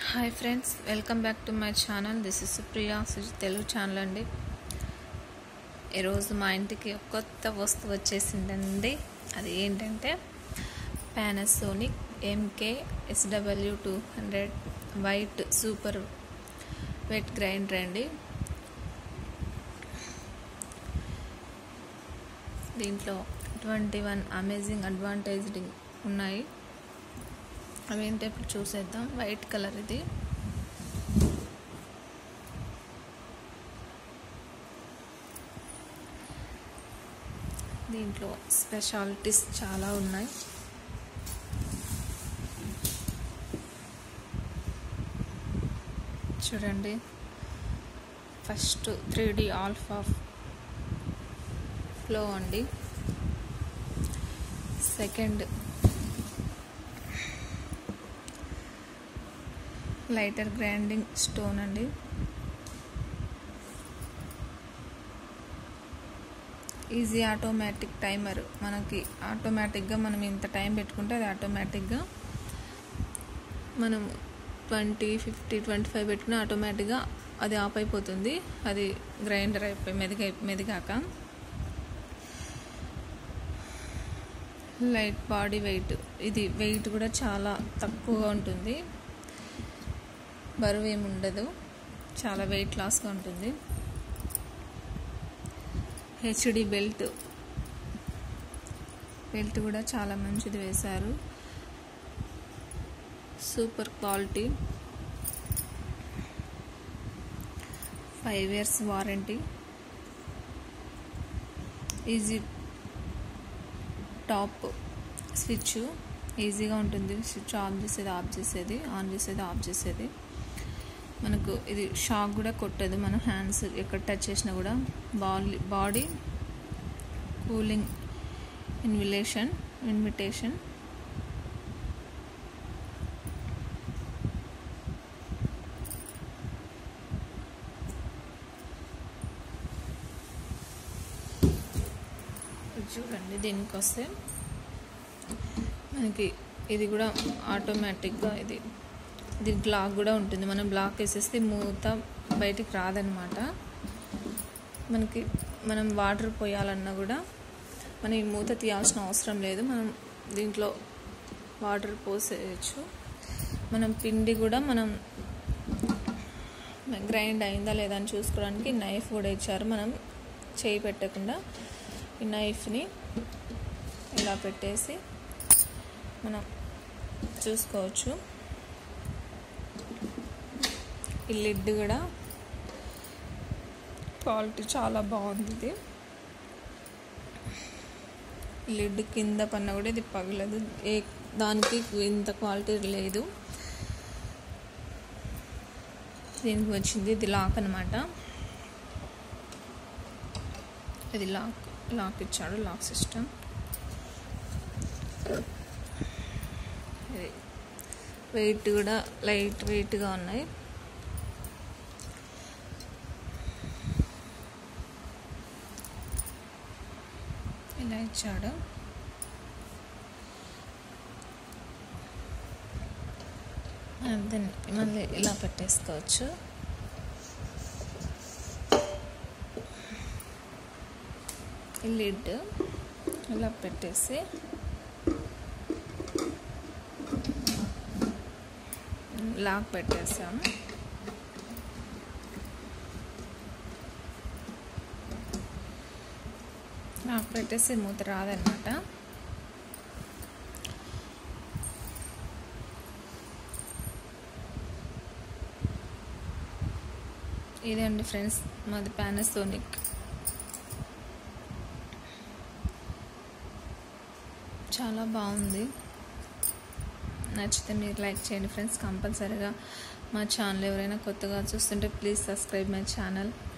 Hi friends, welcome back to my channel. This is Supriya Suji Telugu channel అండి. ఈరోజు మా ఇంటికి ఒక కొత్త వస్తువు వచ్చేసిందండి. అది ఏంటంటే Panasonic MK-SW200 white super wet grinder అండి. దీంట్లో 21 అమేజింగ్ అడ్వాంటేజ్ ఉన్నాయి. అవేంటో ఇప్పుడు చూసేద్దాం. వైట్ కలర్ ఇది. దీంట్లో స్పెషాలిటీస్ చాలా ఉన్నాయి. చూడండి, ఫస్ట్ 3D ఆల్ఫా ఫ్లో అండి. సెకండ్ లైటర్ గ్రైండింగ్ స్టోన్ అండి. Easy automatic timer. మనకి ఆటోమేటిక్గా మనం ఇంత టైం పెట్టుకుంటే అది ఆటోమేటిక్గా మనం 20, 50, 25 పెట్టుకుని ఆటోమేటిక్గా అది ఆఫ్ అయిపోతుంది. అది గ్రైండర్ అయిపోయి మెదిగాక. Light body weight. ఇది వెయిట్ కూడా చాలా తక్కువగా ఉంటుంది, బరువు ఏమి ఉండదు, చాలా వెయిట్ లాస్గా ఉంటుంది. HD బెల్ట్ కూడా చాలా మంచిది వేశారు. Super quality. 5 years warranty. Easy top switch, ఈజీగా ఉంటుంది. స్విచ్ ఆన్ చేసేది, ఆఫ్ చేసేది, ఆన్ చేసేది, ఆఫ్ చేసేది. మనకు ఇది షాక్ కూడా కొట్టదు. మన హ్యాండ్స్ ఎక్కడ టచ్ చేసినా కూడా. Body cooling invitation. చూడండి, దీనికి వస్తే మనకి ఇది కూడా ఆటోమేటిక్గా దీనికి లాక్ కూడా ఉంటుంది. మనం లాక్ వేసేస్తే మూత బయటికి రాదనమాట. మనం వాటర్ పోయాలన్నా కూడా మనం ఈ మూత తీయాల్సిన అవసరం లేదు. మనం దీంట్లో వాటర్ పోసేయచ్చు. మనం పిండి కూడా మనం గ్రైండ్ అయిందా లేదా అని చూసుకోవడానికి నైఫ్ కూడా ఇచ్చారు. మనం చేయి పెట్టకుండా ఈ నైఫ్ని ఇలా పెట్టేసి మనం చూసుకోవచ్చు. ఈ లిడ్ కూడా క్వాలిటీ చాలా బాగుంది. ఇది లిడ్ కింద పన్నా కూడా ఇది పగలదు. దానికి ఇంత క్వాలిటీ లేదు. దీనికి వచ్చింది ఇది లాక్ అనమాట. ఇది లాక్ ఇచ్చాడు, లాక్ సిస్టమ్. ఇది వెయిట్ కూడా లైట్ వెయిట్గా ఉన్నాయి. ఇలా ఇచ్చాడు. దాన్ని మళ్ళీ ఇలా పెట్టేసుకోవచ్చు. ఈ లిడ్ ఇలా పెట్టేసి లాక్ పెట్టేసాము. లాక్ పెట్టేసి మూత రాదనమాట. ఇదండి ఫ్రెండ్స్, మాది పానాసోనిక్. చాలా బాగుంది. నచ్చితే మీరు లైక్ చేయండి ఫ్రెండ్స్. కంపల్సరీగా మా ఛానల్ ఎవరైనా కొత్తగా చూస్తుంటే ప్లీజ్ సబ్స్క్రైబ్ మై ఛానల్.